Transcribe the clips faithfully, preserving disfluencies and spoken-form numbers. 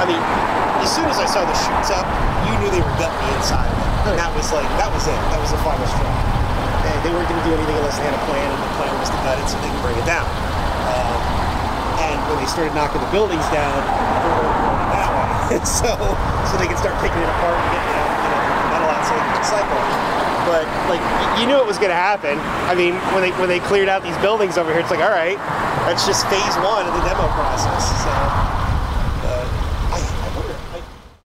I mean, as soon as I saw the chutes up, you knew they were gutting the inside of it. And that was like, that was it. That was the final straw. And they weren't going to do anything unless they had a plan, and the plan was to gut it so they could bring it down. Um, and when they started knocking the buildings down, they were going that way. so, so they could start picking it apart and getting it out, you know, the metal out so they could recycle it. But like, you knew it was going to happen. I mean, when they when they cleared out these buildings over here, it's like, all right, that's just phase one of the demo process. So, uh, I, I wonder. I,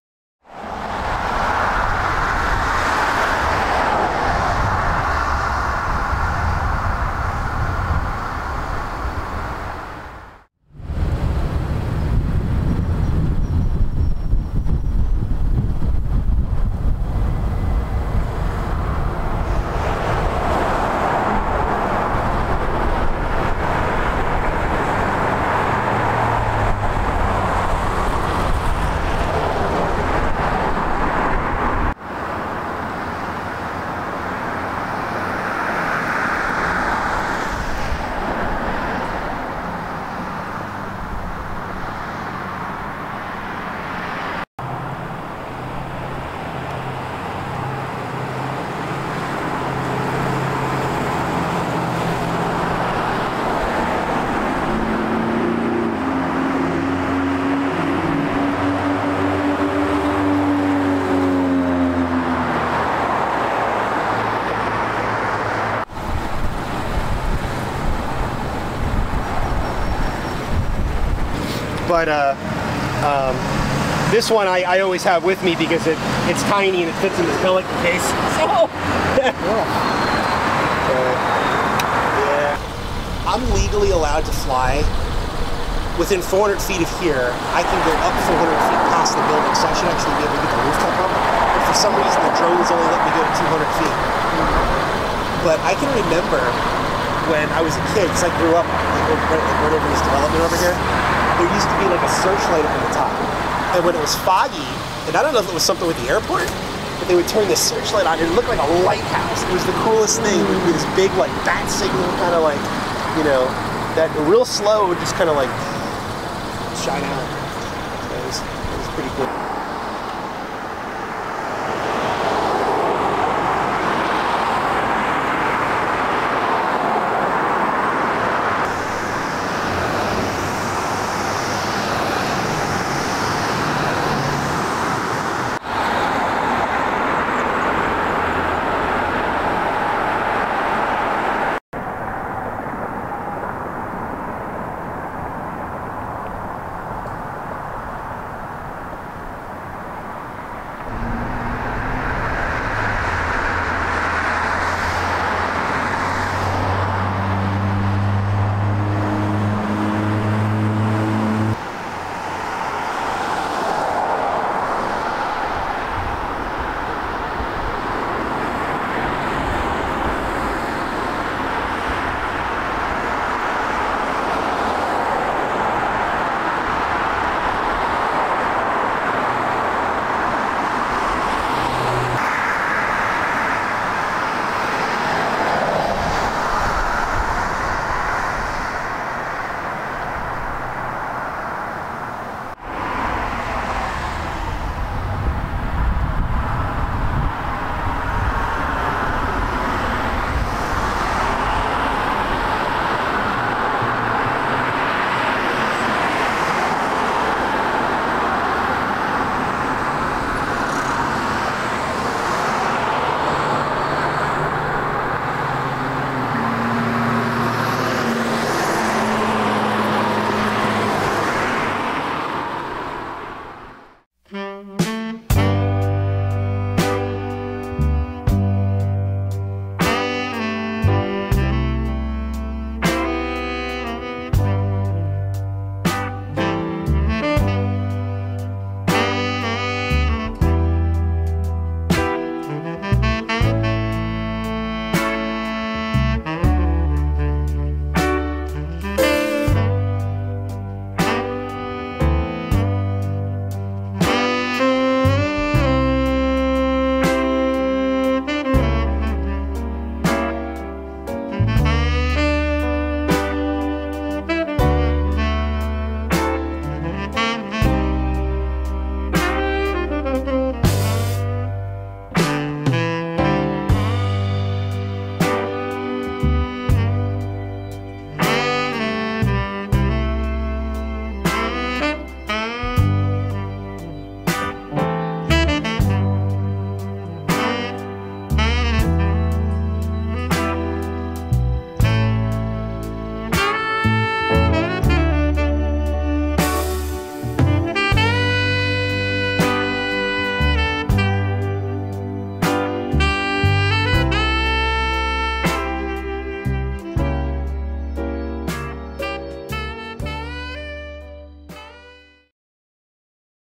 But uh, um, this one I, I always have with me because it, it's tiny and it fits in this pelican case. So, yeah. uh, yeah. I'm legally allowed to fly within four hundred feet of here. I can go up four hundred feet past the building, so I should actually be able to get the rooftop up. But for some reason, the drones only let me go to two hundred feet. But I can remember when I was a kid, because I grew up like, right, like, right over this development over here. There used to be like a searchlight up at the top. And when it was foggy, and I don't know if it was something with the airport, but they would turn this searchlight on and it looked like a lighthouse. It was the coolest thing. It would be this big like bat signal kind of like, you know, that real slow would just kind of like shine out.